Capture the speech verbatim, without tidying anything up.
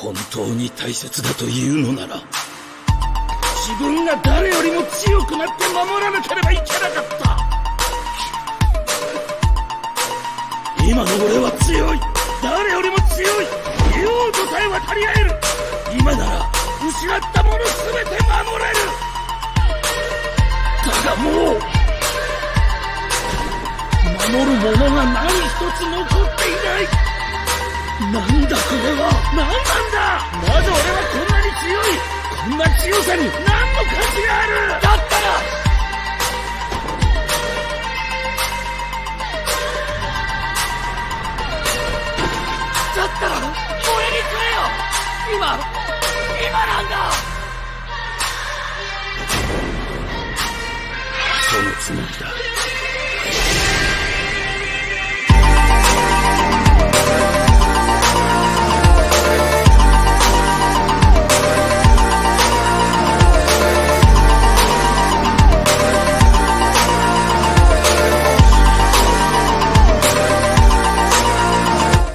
本当に大切だというのなら、自分が誰よりも強くなって守らなければいけなかった。今の俺は強い。誰よりも強い。竜王とさえ渡り合える。今なら失ったものすべて守れる。だがもう守るものが何一つ残っていない。なんだこれは。何なんだ。なぜ俺はこんなに強い。こんな強さに何の価値がある。だったらだったら俺にくれよ。今今なんだ。そのつもりだ。